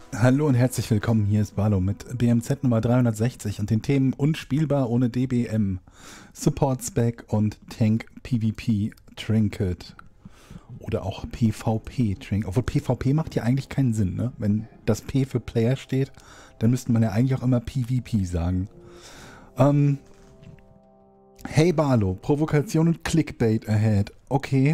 Hallo und herzlich willkommen, hier ist Barlo mit BMZ Nummer 360 und den Themen Unspielbar ohne DBM, Support Spec und Tank PvP Trinket oder auch PvP Trinket. Obwohl PvP macht ja eigentlich keinen Sinn, ne? Wenn das P für Player steht, dann müsste man ja eigentlich auch immer PvP sagen. Ähm, hey Barlo, Provokation und Clickbait ahead. Okay.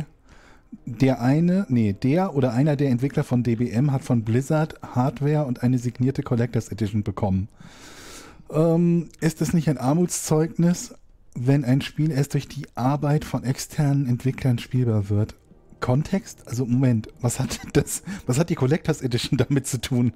Der oder einer der Entwickler von DBM hat von Blizzard Hardware und eine signierte Collectors Edition bekommen. Ist es nicht ein Armutszeugnis, wenn ein Spiel erst durch die Arbeit von externen Entwicklern spielbar wird? Kontext? Also Moment, was hat die Collectors Edition damit zu tun?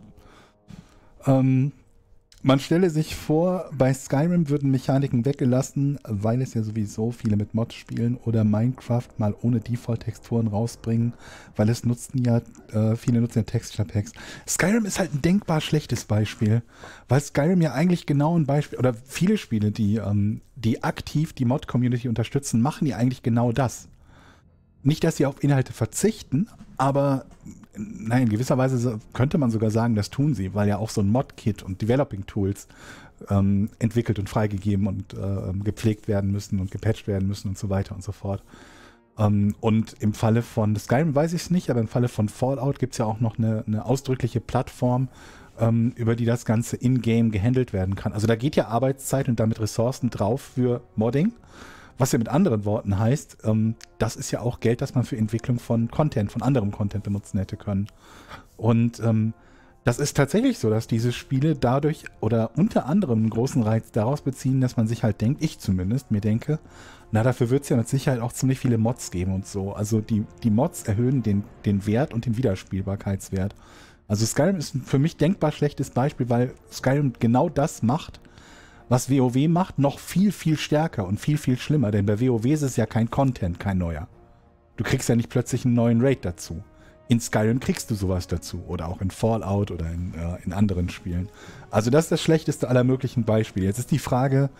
Man stelle sich vor, bei Skyrim würden Mechaniken weggelassen, weil es ja sowieso viele mit Mods spielen, oder Minecraft mal ohne Default-Texturen rausbringen, weil viele nutzen ja Texture Packs. Skyrim ist halt ein denkbar schlechtes Beispiel, weil Skyrim ja eigentlich genau ein Beispiel, oder viele Spiele, die aktiv die Mod-Community unterstützen, machen ja eigentlich genau das. Nicht, dass sie auf Inhalte verzichten, aber nein, in gewisser Weise könnte man sogar sagen, das tun sie, weil ja auch so ein Mod-Kit und Developing-Tools entwickelt und freigegeben und gepflegt werden müssen und gepatcht werden müssen und so weiter und so fort. Und im Falle von Skyrim weiß ich es nicht, aber im Falle von Fallout gibt es ja auch noch eine ausdrückliche Plattform, über die das Ganze in-game gehandelt werden kann. Also da geht ja Arbeitszeit und damit Ressourcen drauf für Modding. Was ja mit anderen Worten heißt, das ist ja auch Geld, das man für Entwicklung von Content, von anderem Content benutzen hätte können. Und das ist tatsächlich so, dass diese Spiele dadurch oder unter anderem einen großen Reiz daraus beziehen, dass man sich halt denkt, ich zumindest mir denke, na, dafür wird es ja mit Sicherheit auch ziemlich viele Mods geben und so. Also die Mods erhöhen den Wert und den Wiederspielbarkeitswert. Also Skyrim ist ein für mich denkbar schlechtes Beispiel, weil Skyrim genau das macht, was WoW macht, noch viel, viel stärker und viel, viel schlimmer. Denn bei WoW ist es ja kein Content, kein neuer. Du kriegst ja nicht plötzlich einen neuen Raid dazu. In Skyrim kriegst du sowas dazu. Oder auch in Fallout oder in anderen Spielen. Also das ist das schlechteste aller möglichen Beispiele. Jetzt ist die Frage,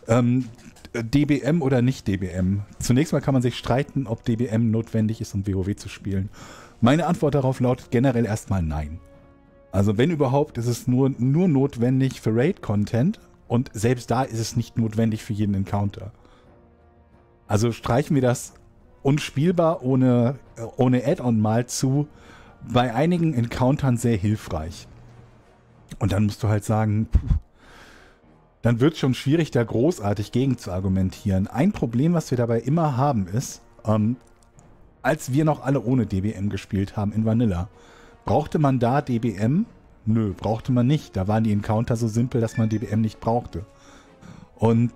DBM oder nicht DBM. Zunächst mal kann man sich streiten, ob DBM notwendig ist, um WoW zu spielen. Meine Antwort darauf lautet generell erstmal nein. Also wenn überhaupt, ist es nur notwendig für Raid-Content. Und selbst da ist es nicht notwendig für jeden Encounter. Also streichen wir das unspielbar ohne Add-on mal zu, bei einigen Encountern sehr hilfreich. Und dann musst du halt sagen, dann wird es schon schwierig, da großartig gegen zu argumentieren. Ein Problem, was wir dabei immer haben, ist, als wir noch alle ohne DBM gespielt haben in Vanilla, brauchte man da DBM? Nö, brauchte man nicht. Da waren die Encounter so simpel, dass man DBM nicht brauchte. Und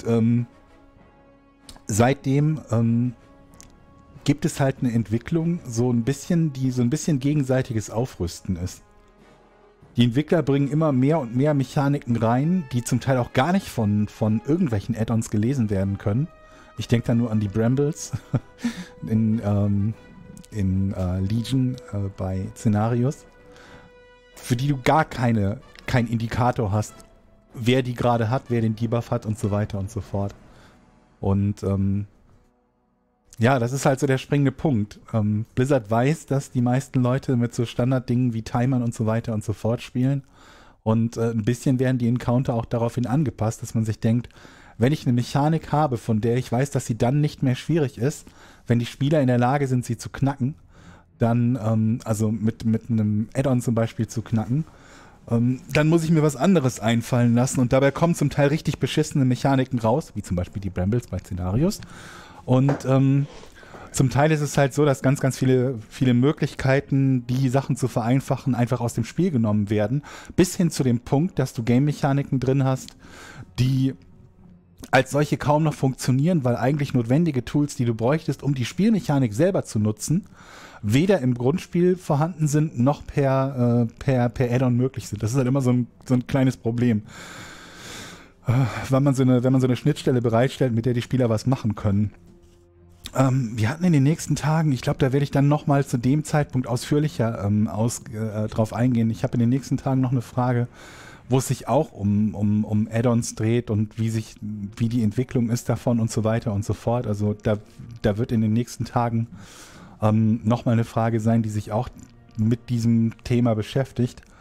seitdem gibt es halt eine Entwicklung, die so ein bisschen gegenseitiges Aufrüsten ist. Die Entwickler bringen immer mehr und mehr Mechaniken rein, die zum Teil auch gar nicht von irgendwelchen Add-ons gelesen werden können. Ich denke da nur an die Brambles in Legion bei Szenarios, für die du gar keinen Indikator hast, wer die gerade hat, wer den Debuff hat und so weiter und so fort. Und ja, das ist halt so der springende Punkt. Blizzard weiß, dass die meisten Leute mit so Standarddingen wie Timern und so weiter und so fort spielen. Und ein bisschen werden die Encounter auch daraufhin angepasst, dass man sich denkt, wenn ich eine Mechanik habe, von der ich weiß, dass sie dann nicht mehr schwierig ist, wenn die Spieler in der Lage sind, sie zu knacken, dann, also mit einem Add-on zum Beispiel zu knacken, dann muss ich mir was anderes einfallen lassen und dabei kommen zum Teil richtig beschissene Mechaniken raus, wie zum Beispiel die Brambles bei Szenarios. Und zum Teil ist es halt so, dass ganz, ganz viele Möglichkeiten, die Sachen zu vereinfachen, einfach aus dem Spiel genommen werden, bis hin zu dem Punkt, dass du Game-Mechaniken drin hast, die als solche kaum noch funktionieren, weil eigentlich notwendige Tools, die du bräuchtest, um die Spielmechanik selber zu nutzen, weder im Grundspiel vorhanden sind, noch per Add-on möglich sind. Das ist halt immer so ein kleines Problem. Wenn man so eine Schnittstelle bereitstellt, mit der die Spieler was machen können. Wir hatten in den nächsten Tagen, ich glaube, da werde ich dann nochmal zu dem Zeitpunkt ausführlicher drauf eingehen. Ich habe in den nächsten Tagen noch eine Frage, wo es sich auch um Add-ons dreht und wie die Entwicklung ist davon und so weiter und so fort. Also da wird in den nächsten Tagen nochmal eine Frage sein, die sich auch mit diesem Thema beschäftigt.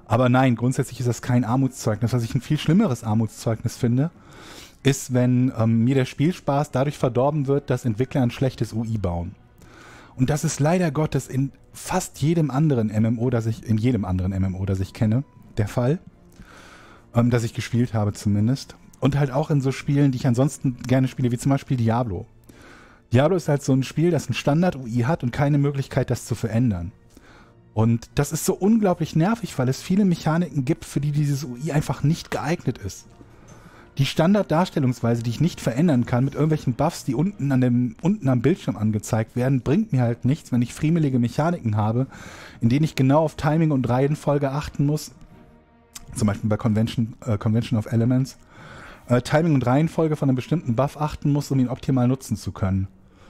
Aber nein, grundsätzlich ist das kein Armutszeugnis. Was ich ein viel schlimmeres Armutszeugnis finde, ist, wenn mir der Spielspaß dadurch verdorben wird, dass Entwickler ein schlechtes UI bauen. Und das ist leider Gottes in fast jedem anderen MMO, das ich kenne, der Fall. Das ich gespielt habe zumindest. Und halt auch in so Spielen, die ich ansonsten gerne spiele, wie zum Beispiel Diablo. Diablo ist halt so ein Spiel, das ein Standard-UI hat und keine Möglichkeit, das zu verändern. Und das ist so unglaublich nervig, weil es viele Mechaniken gibt, für die dieses UI einfach nicht geeignet ist. Die Standarddarstellungsweise, die ich nicht verändern kann, mit irgendwelchen Buffs, die unten am Bildschirm angezeigt werden, bringt mir halt nichts, wenn ich friemelige Mechaniken habe, in denen ich genau auf Timing und Reihenfolge achten muss. Zum Beispiel bei Convention of Elements. Timing und Reihenfolge von einem bestimmten Buff achten muss, um ihn optimal nutzen zu können.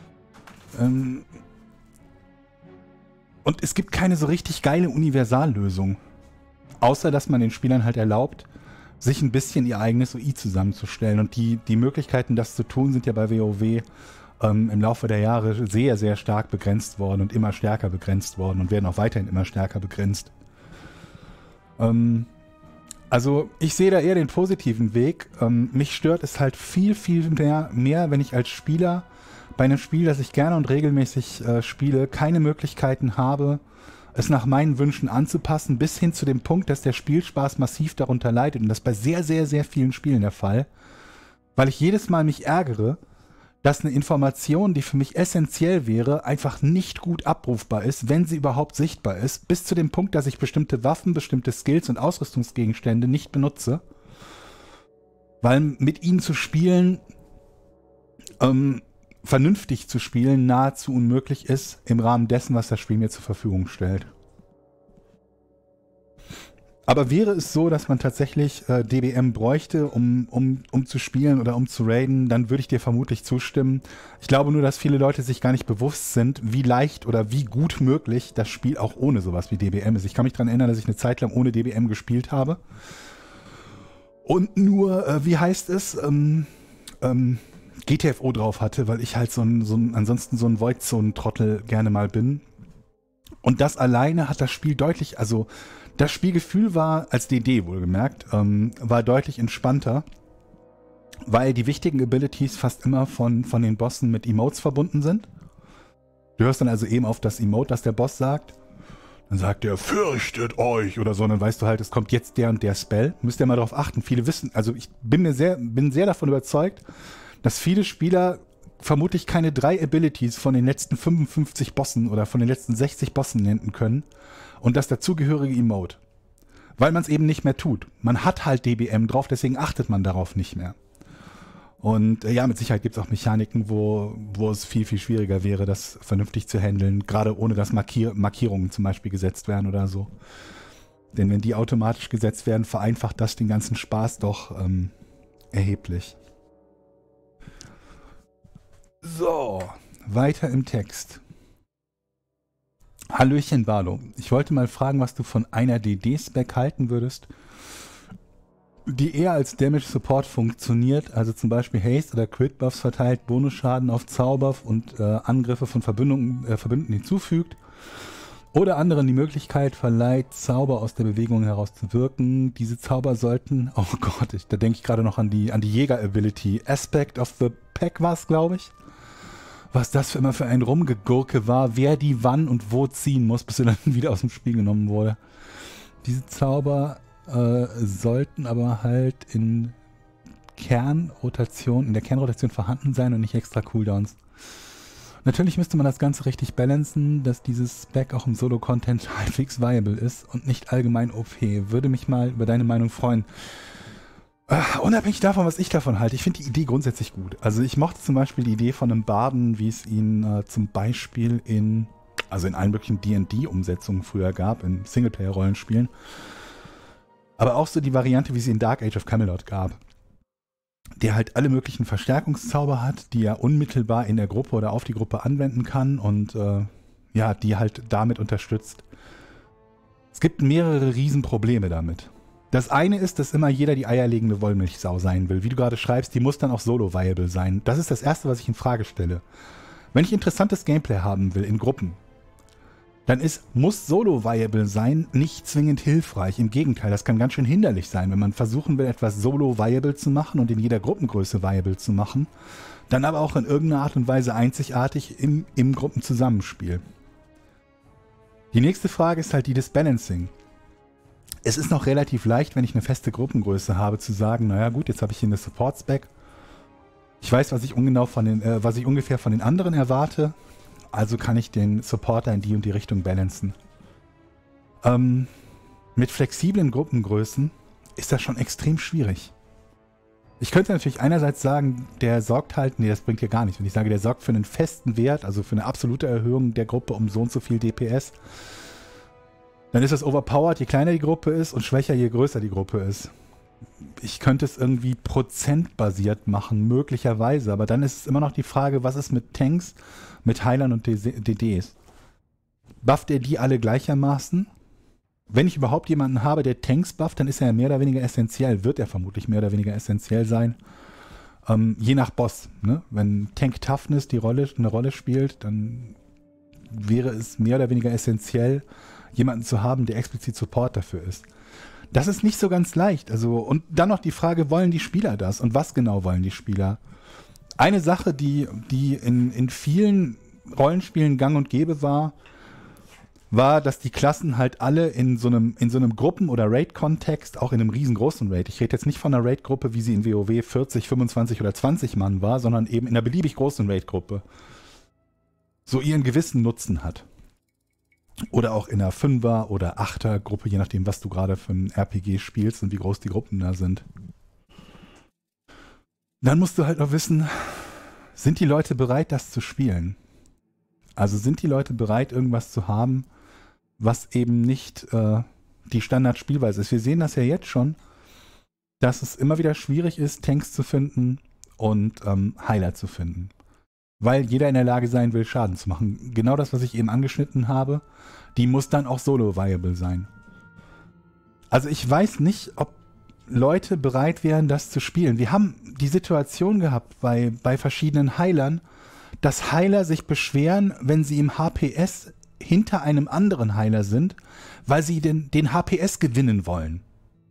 Und es gibt keine so richtig geile Universallösung. Außer, dass man den Spielern halt erlaubt, sich ein bisschen ihr eigenes UI zusammenzustellen. Und die Möglichkeiten, das zu tun, sind ja bei WoW im Laufe der Jahre sehr, sehr stark begrenzt worden und immer stärker begrenzt worden und werden auch weiterhin immer stärker begrenzt. Also ich sehe da eher den positiven Weg. Mich stört es halt viel, viel mehr, wenn ich als Spieler bei einem Spiel, das ich gerne und regelmäßig spiele, keine Möglichkeiten habe, es nach meinen Wünschen anzupassen, bis hin zu dem Punkt, dass der Spielspaß massiv darunter leidet. Und das ist bei sehr, sehr, sehr vielen Spielen der Fall. Weil ich jedes Mal mich ärgere, dass eine Information, die für mich essentiell wäre, einfach nicht gut abrufbar ist, wenn sie überhaupt sichtbar ist, bis zu dem Punkt, dass ich bestimmte Waffen, bestimmte Skills und Ausrüstungsgegenstände nicht benutze. Weil mit ihnen zu spielen, vernünftig zu spielen, nahezu unmöglich ist im Rahmen dessen, was das Spiel mir zur Verfügung stellt. Aber wäre es so, dass man tatsächlich DBM bräuchte, um zu spielen oder um zu raiden, dann würde ich dir vermutlich zustimmen. Ich glaube nur, dass viele Leute sich gar nicht bewusst sind, wie leicht oder wie gut möglich das Spiel auch ohne sowas wie DBM ist. Ich kann mich daran erinnern, dass ich eine Zeit lang ohne DBM gespielt habe. Und nur, wie heißt es, GTFO drauf hatte, weil ich halt ansonsten so ein Void-Zone-Trottel gerne mal bin. Und das alleine hat das Spiel deutlich, also das Spielgefühl war, als DD wohlgemerkt, war deutlich entspannter, weil die wichtigen Abilities fast immer von den Bossen mit Emotes verbunden sind. Du hörst dann also eben auf das Emote, das der Boss sagt. Dann sagt er, fürchtet euch oder so. Und dann weißt du halt, es kommt jetzt der und der Spell. Müsst ihr mal darauf achten. Viele wissen, also ich bin sehr davon überzeugt, dass viele Spieler vermutlich keine 3 Abilities von den letzten 55 Bossen oder von den letzten 60 Bossen nennen können und das dazugehörige Emote. Weil man es eben nicht mehr tut. Man hat halt DBM drauf, deswegen achtet man darauf nicht mehr. Und ja, mit Sicherheit gibt es auch Mechaniken, wo es viel, viel schwieriger wäre, das vernünftig zu handeln, gerade ohne dass Markierungen zum Beispiel gesetzt werden oder so. Denn wenn die automatisch gesetzt werden, vereinfacht das den ganzen Spaß doch erheblich. So, weiter im Text. Hallöchen Barlo, ich wollte mal fragen, was du von einer DD-Spec halten würdest, die eher als Damage Support funktioniert, also zum Beispiel Haste oder Crit Buffs verteilt, Bonusschaden auf Zauber und Angriffe von Verbündeten hinzufügt oder anderen die Möglichkeit verleiht, Zauber aus der Bewegung heraus zu wirken. Diese Zauber sollten, oh Gott, da denke ich gerade noch an die Jäger-Ability. Aspect of the Pack war es, glaube ich. Was das immer für ein Rumgegurke war, wer die wann und wo ziehen muss, bis sie dann wieder aus dem Spiel genommen wurde. Diese Zauber sollten aber halt in der Kernrotation vorhanden sein und nicht extra Cooldowns. Natürlich müsste man das Ganze richtig balancen, dass dieses Spec auch im Solo-Content halbwegs viable ist und nicht allgemein OP. Würde mich mal über deine Meinung freuen. Unabhängig davon, was ich davon halte, ich finde die Idee grundsätzlich gut. Also ich mochte zum Beispiel die Idee von einem Barden, wie es ihn zum Beispiel in allen möglichen D&D-Umsetzungen früher gab, in Singleplayer-Rollenspielen. Aber auch so die Variante, wie es in Dark Age of Camelot gab. Der halt alle möglichen Verstärkungszauber hat, die er unmittelbar in der Gruppe oder auf die Gruppe anwenden kann und die halt damit unterstützt. Es gibt mehrere Riesenprobleme damit. Das eine ist, dass immer jeder die eierlegende Wollmilchsau sein will. Wie du gerade schreibst, die muss dann auch solo-viable sein. Das ist das Erste, was ich in Frage stelle. Wenn ich interessantes Gameplay haben will in Gruppen, dann muss Solo viable sein nicht zwingend hilfreich. Im Gegenteil, das kann ganz schön hinderlich sein, wenn man versuchen will, etwas Solo viable zu machen und in jeder Gruppengröße viable zu machen, dann aber auch in irgendeiner Art und Weise einzigartig im Gruppenzusammenspiel. Die nächste Frage ist halt die des Balancing. Es ist noch relativ leicht, wenn ich eine feste Gruppengröße habe, zu sagen, naja gut, jetzt habe ich hier eine Support-Spec. Ich weiß, was ich ungefähr von den anderen erwarte, also kann ich den Supporter in die und die Richtung balancen. Mit flexiblen Gruppengrößen ist das schon extrem schwierig. Ich könnte natürlich einerseits sagen, der sorgt halt, nee, das bringt hier gar nichts. Wenn ich sage, der sorgt für einen festen Wert, also für eine absolute Erhöhung der Gruppe um so und so viel DPS, dann ist das overpowered, je kleiner die Gruppe ist und schwächer, je größer die Gruppe ist. Ich könnte es irgendwie prozentbasiert machen, möglicherweise, aber dann ist es immer noch die Frage, was ist mit Tanks, mit Heilern und DDs? Bufft er die alle gleichermaßen? Wenn ich überhaupt jemanden habe, der Tanks bufft, dann ist er ja mehr oder weniger essentiell, wird er vermutlich mehr oder weniger essentiell sein. Je nach Boss. Ne? Wenn Tank Toughness eine Rolle spielt, dann wäre es mehr oder weniger essentiell, jemanden zu haben, der explizit Support dafür ist. Das ist nicht so ganz leicht. Also, und dann noch die Frage, wollen die Spieler das? Und was genau wollen die Spieler? Eine Sache, die in vielen Rollenspielen gang und gäbe war, dass die Klassen halt alle in so einem Gruppen- oder Raid-Kontext, auch in einem riesengroßen Raid, ich rede jetzt nicht von einer Raid-Gruppe, wie sie in WoW 40, 25 oder 20 Mann war, sondern eben in einer beliebig großen Raid-Gruppe, so ihren gewissen Nutzen hat. Oder auch in einer 5er- oder 8er-Gruppe, je nachdem, was du gerade für ein RPG spielst und wie groß die Gruppen da sind. Dann musst du halt noch wissen, sind die Leute bereit, das zu spielen? Also sind die Leute bereit, irgendwas zu haben, was eben nicht die Standardspielweise ist. Wir sehen das ja jetzt schon, dass es immer wieder schwierig ist, Tanks zu finden und Heiler zu finden. Weil jeder in der Lage sein will, Schaden zu machen. Genau das, was ich eben angeschnitten habe, die muss dann auch solo-viable sein. Also ich weiß nicht, ob Leute bereit wären, das zu spielen. Wir haben die Situation gehabt bei verschiedenen Heilern, dass Heiler sich beschweren, wenn sie im HPS hinter einem anderen Heiler sind, weil sie den HPS gewinnen wollen.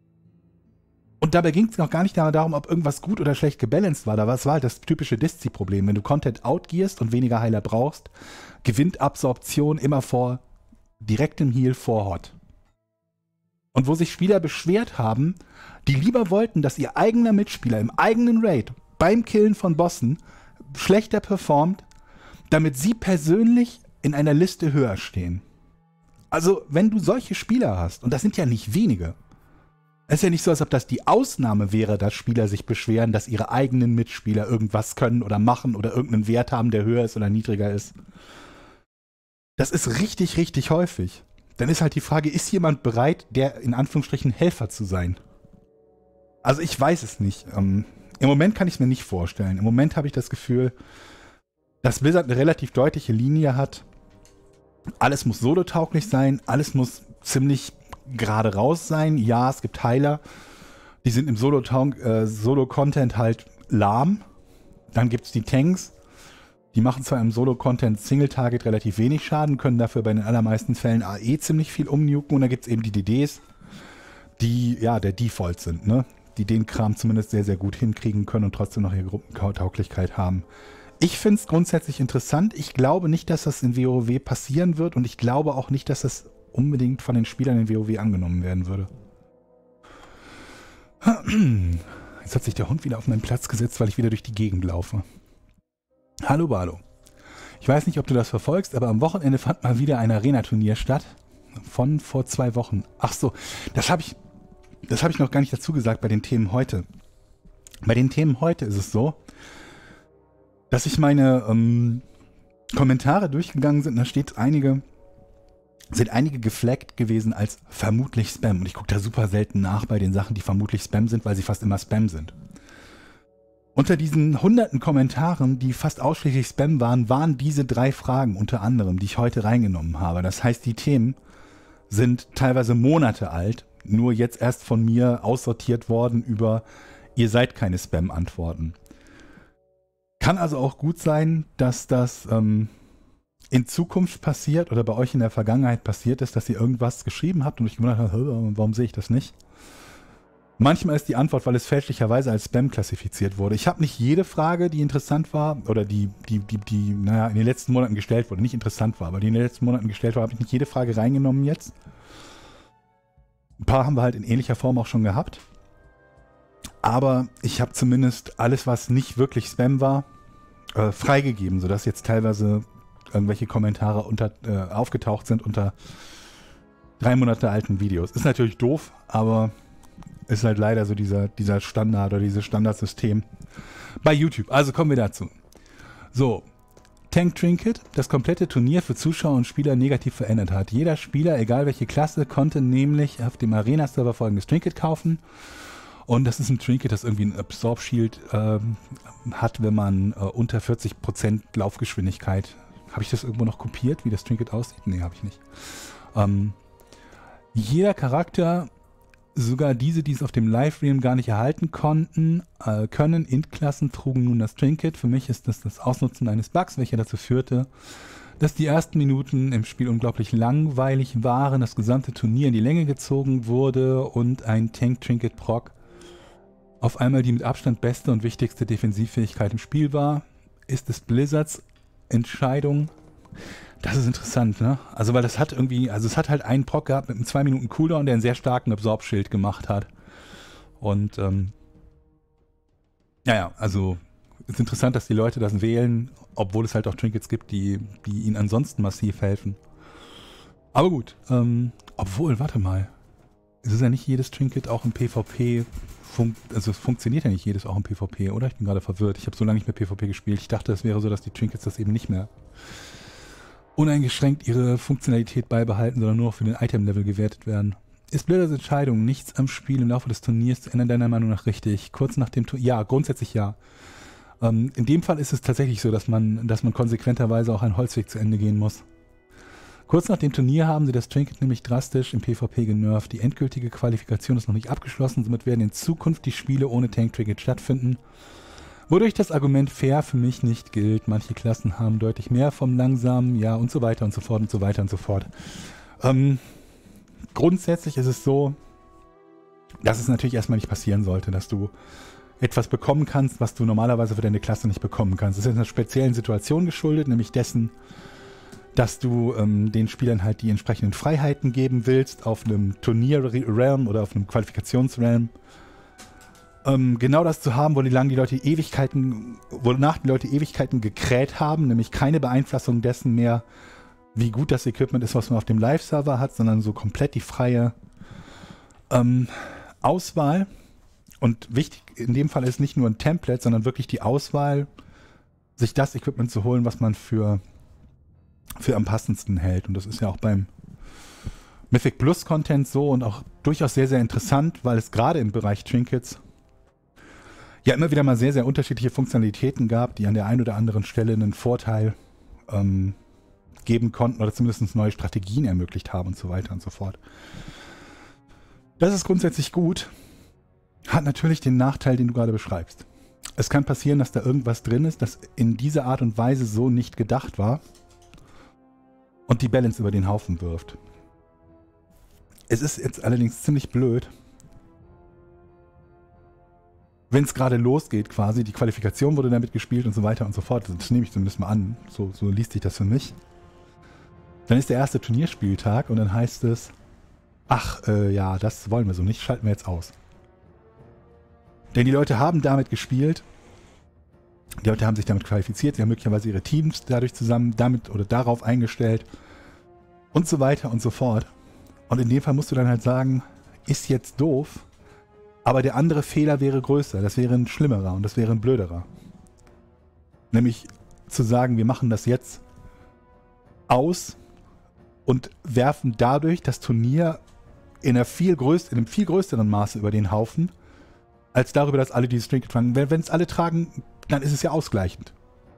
Und dabei ging es noch gar nicht darum, ob irgendwas gut oder schlecht gebalanced war. Das war halt das typische Diszi-Problem. Wenn du Content outgearst und weniger Heiler brauchst, gewinnt Absorption immer vor direktem Heal vor Hot. Und wo sich Spieler beschwert haben, die lieber wollten, dass ihr eigener Mitspieler im eigenen Raid beim Killen von Bossen schlechter performt, damit sie persönlich in einer Liste höher stehen. Also, wenn du solche Spieler hast, und das sind ja nicht wenige, es ist ja nicht so, als ob das die Ausnahme wäre, dass Spieler sich beschweren, dass ihre eigenen Mitspieler irgendwas können oder machen oder irgendeinen Wert haben, der höher ist oder niedriger ist. Das ist richtig, richtig häufig. Dann ist halt die Frage, ist jemand bereit, der in Anführungsstrichen Helfer zu sein? Also ich weiß es nicht. Im Moment kann ich es mir nicht vorstellen. Im Moment habe ich das Gefühl, dass Blizzard eine relativ deutliche Linie hat. Alles muss solotauglich sein, alles muss ziemlich gerade raus sein. Ja, es gibt Heiler, die sind im Solo-Content halt lahm. Dann gibt es die Tanks, die machen zwar im Solo-Content Single-Target relativ wenig Schaden, können dafür bei den allermeisten Fällen AE ziemlich viel umnuken. Und dann gibt es eben die DDs, die ja der Default sind, ne? Die den Kram zumindest sehr, sehr gut hinkriegen können und trotzdem noch ihre Gruppentauglichkeit haben. Ich finde es grundsätzlich interessant. Ich glaube nicht, dass das in WoW passieren wird und ich glaube auch nicht, dass das unbedingt von den Spielern in WoW angenommen werden würde. Jetzt hat sich der Hund wieder auf meinen Platz gesetzt, weil ich wieder durch die Gegend laufe. Hallo Barlo. Ich weiß nicht, ob du das verfolgst, aber am Wochenende fand mal wieder ein Arena-Turnier statt. Von vor 2 Wochen. Ach so, das habe ich noch gar nicht dazu gesagt bei den Themen heute. Bei den Themen heute ist es so, dass ich meine Kommentare durchgegangen sind, und da sind einige geflaggt gewesen als vermutlich Spam. Und ich gucke da super selten nach bei den Sachen, die vermutlich Spam sind, weil sie fast immer Spam sind. Unter diesen hunderten Kommentaren, die fast ausschließlich Spam waren diese 3 Fragen unter anderem, die ich heute reingenommen habe. Das heißt, die Themen sind teilweise Monate alt, nur jetzt erst von mir aussortiert worden über ihr seid keine Spam-Antworten. Kann also auch gut sein, dass das in Zukunft passiert oder bei euch in der Vergangenheit passiert ist, dass ihr irgendwas geschrieben habt und euch gewundert habt, warum sehe ich das nicht? Manchmal ist die Antwort, weil es fälschlicherweise als Spam klassifiziert wurde. Ich habe nicht jede Frage, die interessant war oder die in den letzten Monaten gestellt wurde, nicht interessant war, aber die in den letzten Monaten gestellt war, habe ich nicht jede Frage reingenommen jetzt. Ein paar haben wir halt in ähnlicher Form auch schon gehabt. Aber ich habe zumindest alles, was nicht wirklich Spam war, freigegeben, sodass jetzt teilweise irgendwelche Kommentare aufgetaucht sind unter 3 Monate alten Videos. Ist natürlich doof, aber ist halt leider so dieser Standard oder dieses Standardsystem bei YouTube. Also kommen wir dazu. So, Tank Trinket, das komplette Turnier für Zuschauer und Spieler negativ verändert hat. Jeder Spieler, egal welche Klasse, konnte nämlich auf dem Arena-Server folgendes Trinket kaufen. Und das ist ein Trinket, das irgendwie ein Absorb Shield hat, wenn man unter 40% Laufgeschwindigkeit. Habe ich das irgendwo noch kopiert, wie das Trinket aussieht? Nee, habe ich nicht. Jeder Charakter, sogar diese, die es auf dem Live-Realm gar nicht erhalten konnten, können Int-Klassen trugen nun das Trinket. Für mich ist das das Ausnutzen eines Bugs, welcher dazu führte, dass die ersten Minuten im Spiel unglaublich langweilig waren, das gesamte Turnier in die Länge gezogen wurde und ein Tank-Trinket-Proc auf einmal die mit Abstand beste und wichtigste Defensivfähigkeit im Spiel war. Ist es Blizzards Entscheidung? Das ist interessant, ne? Also, weil das hat irgendwie, also es hat halt einen Proc gehabt mit einem 2 Minuten Cooldown, der einen sehr starken Absorb-Schild gemacht hat. Und, also ist interessant, dass die Leute das wählen, obwohl es halt auch Trinkets gibt, die ihnen ansonsten massiv helfen. Aber gut, warte mal. Es ist ja nicht jedes Trinket auch im PvP, es funktioniert ja nicht jedes auch im PvP, oder? Ich bin gerade verwirrt. Ich habe so lange nicht mehr PvP gespielt. Ich dachte, es wäre so, dass die Trinkets das eben nicht mehr uneingeschränkt ihre Funktionalität beibehalten, sondern nur noch für den Item-Level gewertet werden. Ist Blizzards Entscheidung, nichts am Spiel im Laufe des Turniers zu ändern, deiner Meinung nach richtig? Kurz nach dem Turnier? Ja, grundsätzlich ja. In dem Fall ist es tatsächlich so, dass man konsequenterweise auch einen Holzweg zu Ende gehen muss. Kurz nach dem Turnier haben sie das Trinket nämlich drastisch im PvP genervt. Die endgültige Qualifikation ist noch nicht abgeschlossen, somit werden in Zukunft die Spiele ohne Tank-Trinket stattfinden. Wodurch das Argument fair für mich nicht gilt. Manche Klassen haben deutlich mehr vom langsamen, ja und so weiter und so fort und so weiter und so fort. Grundsätzlich ist es so, dass es natürlich erstmal nicht passieren sollte, dass du etwas bekommen kannst, was du normalerweise für deine Klasse nicht bekommen kannst. Das ist in einer speziellen Situation geschuldet, nämlich dessen, dass du den Spielern halt die entsprechenden Freiheiten geben willst auf einem Turnier-Realm oder auf einem Qualifikationsrealm. Genau das zu haben, wonach die Leute Ewigkeiten gekräht haben, nämlich keine Beeinflussung dessen mehr, wie gut das Equipment ist, was man auf dem Live-Server hat, sondern so komplett die freie Auswahl. Und wichtig in dem Fall ist nicht nur ein Template, sondern wirklich die Auswahl, sich das Equipment zu holen, was man für am passendsten hält. Und das ist ja auch beim Mythic Plus Content so und auch durchaus sehr, sehr interessant, weil es gerade im Bereich Trinkets ja immer wieder mal sehr, sehr unterschiedliche Funktionalitäten gab, die an der einen oder anderen Stelle einen Vorteil geben konnten oder zumindest neue Strategien ermöglicht haben und so weiter und so fort. Das ist grundsätzlich gut, hat natürlich den Nachteil, den du gerade beschreibst. Es kann passieren, dass da irgendwas drin ist, das in dieser Art und Weise so nicht gedacht war und die Balance über den Haufen wirft. Es ist jetzt allerdings ziemlich blöd, wenn es gerade losgeht quasi, die Qualifikation wurde damit gespielt und so weiter und so fort, das nehme ich zumindest mal an, so liest sich das für mich. Dann ist der erste Turnierspieltag und dann heißt es, ja, das wollen wir so nicht, schalten wir jetzt aus. Denn die Leute haben damit gespielt, die Leute haben sich damit qualifiziert, sie haben möglicherweise ihre Teams dadurch zusammen damit oder darauf eingestellt und so weiter und so fort. Und in dem Fall musst du dann halt sagen, ist jetzt doof, aber der andere Fehler wäre größer, das wäre ein schlimmerer und das wäre ein blöderer. Nämlich zu sagen, wir machen das jetzt aus und werfen dadurch das Turnier in einem viel größeren Maße über den Haufen, als darüber, dass alle dieses Trinket tragen. Wenn es alle tragen, dann ist es ja ausgleichend.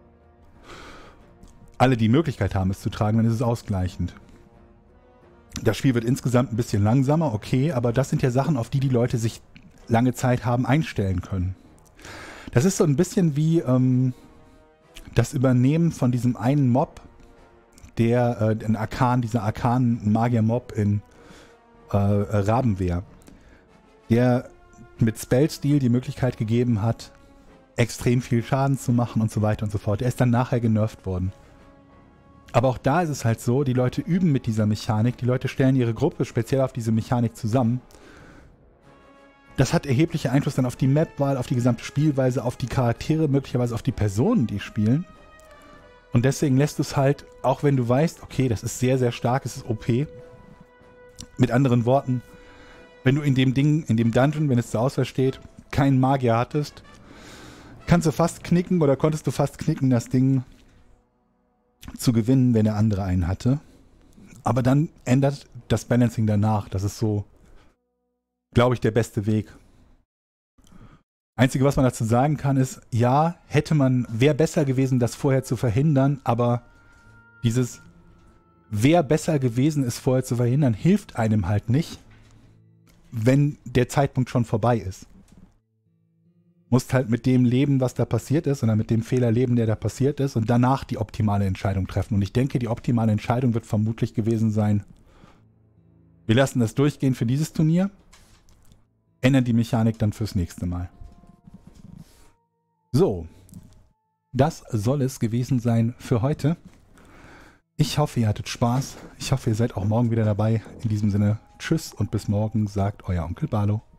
Alle die Möglichkeit haben, es zu tragen, dann ist es ausgleichend. Das Spiel wird insgesamt ein bisschen langsamer, okay, aber das sind ja Sachen, auf die die Leute sich lange Zeit haben einstellen können. Das ist so ein bisschen wie das Übernehmen von diesem einen Mob, der dieser Arkan-Magier-Mob in Rabenwehr, der mit Spellstil die Möglichkeit gegeben hat, extrem viel Schaden zu machen und so weiter und so fort. Er ist dann nachher genervt worden. Aber auch da ist es halt so, die Leute üben mit dieser Mechanik, die Leute stellen ihre Gruppe speziell auf diese Mechanik zusammen. Das hat erhebliche Einfluss dann auf die Mapwahl, auf die gesamte Spielweise, auf die Charaktere, möglicherweise auf die Personen, die spielen. Und deswegen lässt du es halt, auch wenn du weißt, okay, das ist sehr, sehr stark, es ist OP. Mit anderen Worten, wenn du in dem Dungeon, wenn es zur Auswahl steht, keinen Magier hattest, konntest du fast knicken, das Ding zu gewinnen, wenn der andere einen hatte. Aber dann ändert das Balancing danach. Das ist so, glaube ich, der beste Weg. Einzige, was man dazu sagen kann, ist, ja, wäre besser gewesen, das vorher zu verhindern, aber dieses wäre besser gewesen, es vorher zu verhindern, hilft einem halt nicht, wenn der Zeitpunkt schon vorbei ist. Musst halt mit dem leben, was da passiert ist, oder mit dem Fehler leben, der da passiert ist, und danach die optimale Entscheidung treffen. Und ich denke, die optimale Entscheidung wird vermutlich gewesen sein, wir lassen das durchgehen für dieses Turnier, ändern die Mechanik dann fürs nächste Mal. So, das soll es gewesen sein für heute. Ich hoffe, ihr hattet Spaß. Ich hoffe, ihr seid auch morgen wieder dabei. In diesem Sinne, tschüss und bis morgen, sagt euer Onkel Barlo.